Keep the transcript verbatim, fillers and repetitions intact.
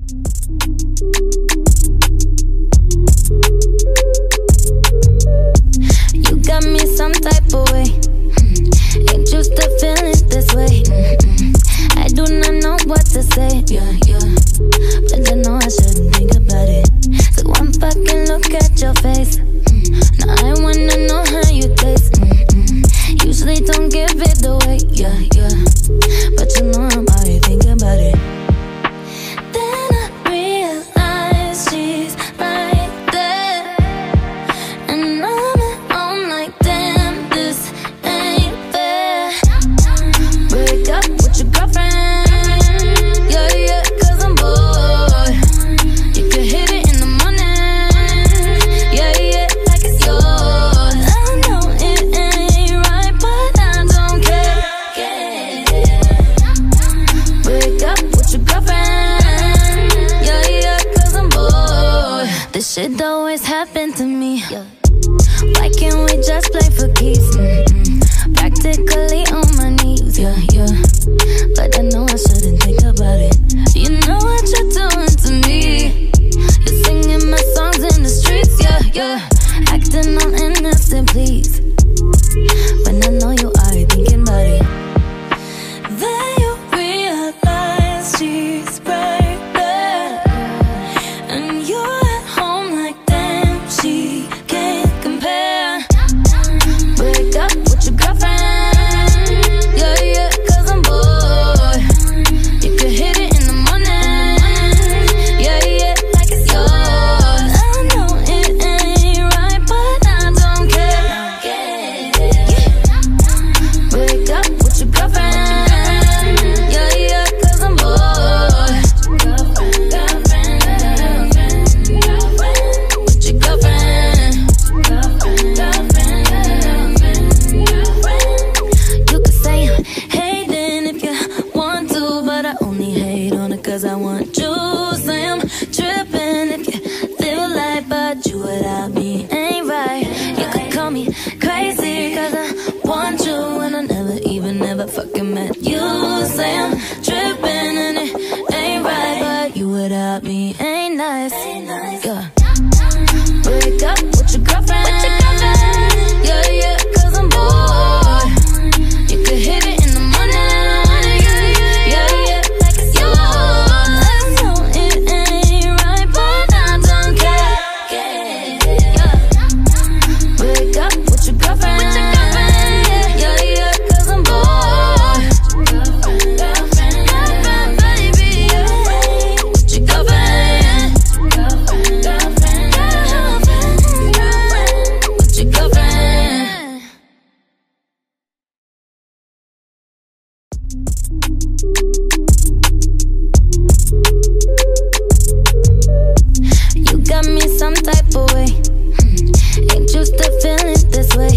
You got me some type of way. Ain't used to feeling this way. I do not know what to say. Yeah, yeah. But I know I shouldn't think about it. So one fucking look at your face. Now I wanna know how you taste. Usually don't give it away. Yeah, yeah. But you know I'm already thinking about it. Then I realize she's right there, and I'm at home like, damn, this ain't fair. Break up with your girlfriend, yeah, yeah, cause I'm bored. You can hit it in the morning, yeah, yeah, like it's yours. I know it ain't right, but I don't care. Break up with your girlfriend, yeah, yeah, cause I'm bored. This shit always happened to me. Why can't we just play for keeps? Mm-mm. Practically on my knees, yeah, yeah. But I know I shouldn't think about it. You know what you're doing to me. You're singing my songs in the streets, yeah, yeah. Acting all innocent, please. When I know you are thinking about it. Then you realize she's right there, and you're at home like, damn, she can't compare. Break up with your girlfriend, yeah, yeah, cause I'm bored. You can hit it in the morning, yeah, yeah, like it's yours. I know it ain't right, but I don't care. Break up with your girlfriend, yeah, yeah, cause I'm bored. Girlfriend, girlfriend, girlfriend, girlfriend, with your girlfriend. Girlfriend, girlfriend, girlfriend, girlfriend. You could say I'm hating if you want to, but I only hate on it cause I want you. Say I'm tripping if you feel like, but you without me ain't right. You could call me crazy cause I want you, and I never even ever fucking met you. Say I'm tripping and it ain't right, but you without me ain't nice. Yeah. Break up with your girlfriend, yeah, yeah, cause I'm bored. You could hit it in the morning, yeah, yeah, like it's yours. I know it ain't right, but I don't care. Yeah. Break up with your girlfriend, yeah, yeah, cause I'm bored. Girlfriend, girlfriend, girlfriend, baby, yeah. With your girlfriend, girlfriend, girlfriend, girlfriend, girlfriend, with your girlfriend.